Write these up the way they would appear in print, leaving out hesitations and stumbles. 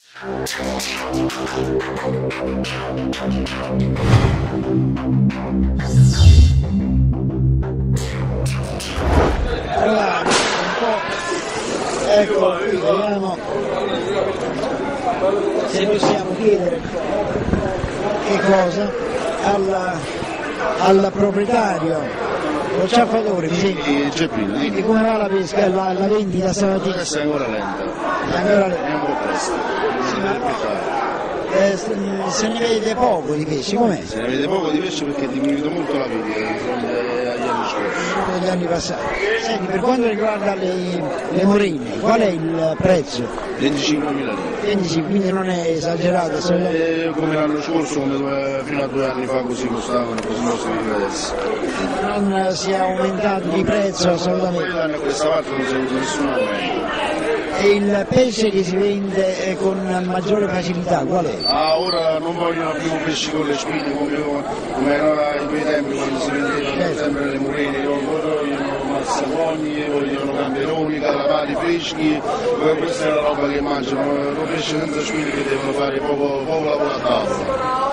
Allora, un po', ecco, vediamo se possiamo chiedere qualche cosa al proprietario. Lo ciaffatore, mi sembra. Geppino. Quindi come va la pesca, la vendita stamattina? Questa è ancora lenta. Ancora lenta. È un po' presto. Se ne vede poco di pesce, com'è? Se ne vede poco di pesce perché è diminuito molto la vendita di fronte agli anni scorsi. Negli anni passati. Senti, per quanto riguarda le morine, qual è il prezzo? 25.000 lire. 25, quindi non è esagerato. Come l'anno scorso, fino a 2 anni fa così costavano, così non si vive adesso. Non si è aumentato di prezzo assolutamente. Quell'anno a questa parte non si è avuto nessun aumento. E il pesce che si vende con maggiore facilità, qual è? Ora non vogliono più pesci con le spine come era ai quei tempi quando si vendevano sempre le morene, vogliono massagoni, vogliono gamberoni, calapati freschi, questa è la roba che mangiano, non pesce senza spine che devono fare poco lavoro a tavola.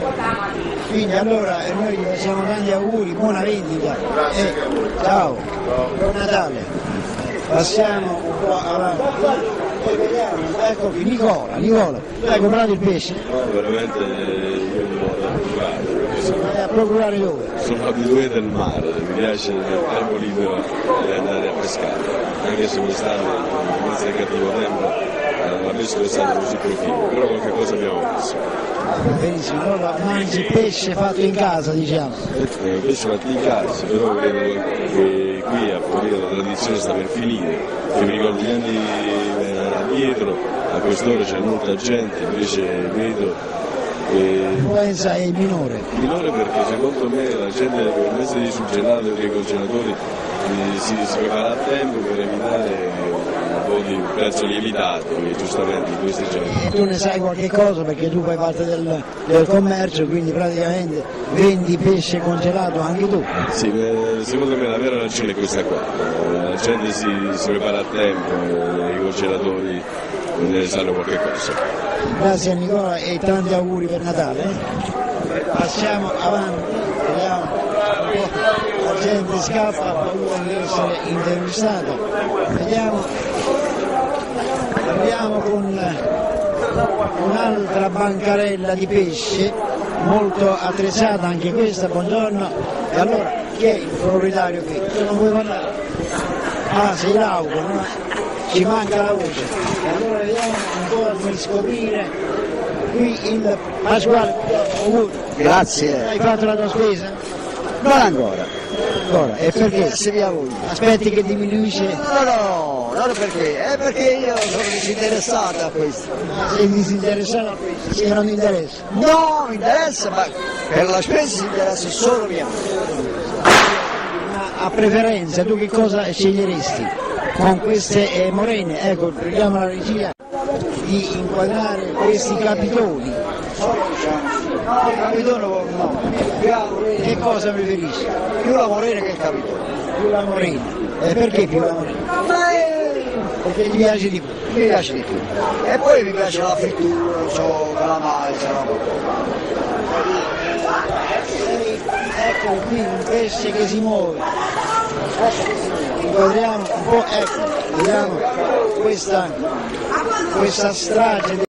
Quindi allora noi gli facciamo tanti auguri, buona vendita. Grazie. Ciao, buon Natale. Passiamo un po' avanti. Poi vediamo, ecco qui, Nicola, tu hai comprato il pesce? No, veramente io mi vado a procurare. Vai a procurare dove? Sono abituato al mare, mi piace nel tempo libero andare a pescare, anche se quest'anno in mezzo al cattivo tempo la pesca è stata così proficua, però qualche cosa abbiamo messo. Benissimo, allora mangi pesce fatto in casa, diciamo. Pesce fatto in casa, però credo che qui a Forlì la tradizione sta per finire, che mi ricordo gli anni addietro, a quest'ora c'è molta gente, invece vedo L'influenza è minore. Minore perché secondo me la gente per mezzo di surgelato e dei congelatori si prepara a tempo per evitare un po' di prezzo lievitato, giustamente in questi giorni. Tu ne sai qualche cosa perché tu fai parte del commercio, quindi praticamente vendi pesce congelato anche tu. Sì, secondo me la vera ragione è questa qua, la gente si prepara a tempo, i congelatori ne sanno qualche cosa. Grazie a Nicola e tanti auguri per Natale. Passiamo avanti, vediamo un po', la gente scappa, ha paura di essere intervistata. Vediamo, andiamo con un'altra bancarella di pesce, molto attrezzata anche questa, buongiorno. E allora, chi è il proprietario qui? Tu non puoi parlare? Ah, sei l'auto, no? Ci manca la voce. E allora vediamo un po' di scoprire qui il Pasquale. Grazie. Hai fatto la tua spesa? Non ancora. Ancora. E perché? Se via voi. Aspetti che diminuisce? No, non perché, è perché io sono disinteressato a questo. Sei disinteressato a questo? Se non mi interessa? No, mi interessa, ma per la spesa si interessa solo mia. Ma a preferenza, tu che cosa sceglieresti? Con queste morene, ecco, preghiamo la regia di inquadrare questi capitoni. Capitone no. Che cosa preferisci? Più la morena che il capitone. Più la morena. E perché più la morena? Perché ti piace di più. Mi piace di più. E poi mi piace la frittura, non so, calamari, Ecco qui un pesce che si muove. Inquadriamo un po', ecco, vediamo questa strage